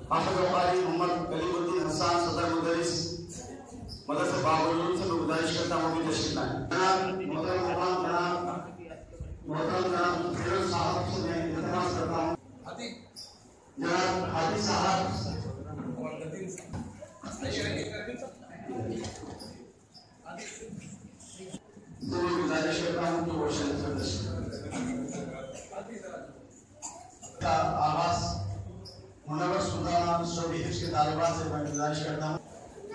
मोहम्मद कलीमुद्दीन हसन सदर मुदरिस मदरसा बाबुल से मैं गुजारिश करता हूँ कि तशरीफ लाएं। मोहतरम फिरोज साहब से मैं इल्तिमास करता हूँ जनाब हादी साहब तो गुजारिश करता हूँ कि वो का आवाज मुनव्वर सुल्ताना स्टडी हिफ्स के तालिबात से मैं गुजारिश करता हूँ।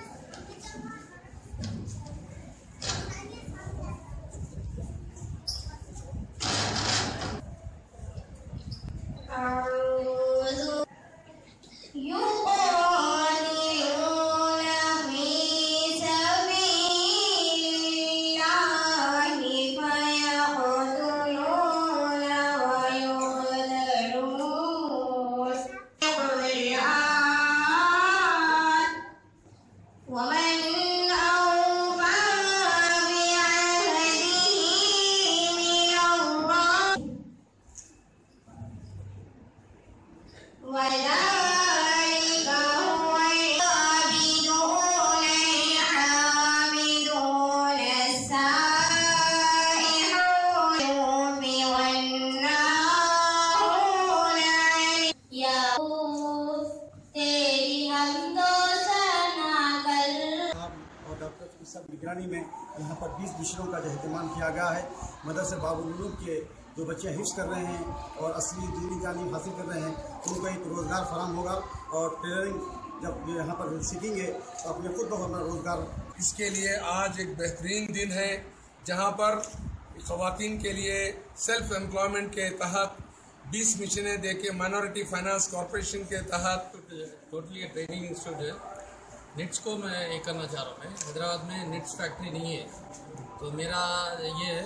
सब निगरानी में यहाँ पर 20 विषयों का जो अहतमाम किया गया है। मदरसा बाबुल उलूम के जो बच्चे हिफ्ज़ कर रहे हैं और असली दीनी तालीम हासिल कर रहे हैं उनको एक रोज़गार फराहम होगा और टेलरिंग जब यहाँ पर सीखेंगे तो अपने खुद ब अपना रोज़गार। इसके लिए आज एक बेहतरीन दिन है जहाँ पर ख़वातीन के लिए सेल्फ एम्प्लॉयमेंट के तहत 20 मशीनें दे के माइनॉरिटी फाइनेंस कॉरपोरेशन के तहत टोटली ट्रेनिंग इंस्टीट्यूट है। निट्स को मैं ये करना चाह रहा हूँ। मैं हैदराबाद में निट्स फैक्ट्री नहीं है तो मेरा ये है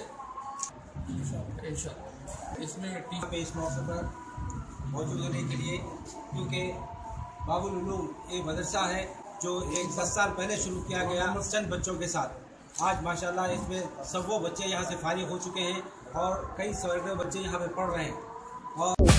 इंशाल्लाह इसमें इस मौके पर मौजूद होने के लिए, क्योंकि बाबुल उलूम एक मदरसा है जो 10 साल पहले शुरू किया गया चंद बच्चों के साथ। आज माशाल्लाह इसमें सब वो बच्चे यहाँ से फारिग हो चुके हैं और कई सौ बच्चे यहाँ पे पढ़ रहे हैं और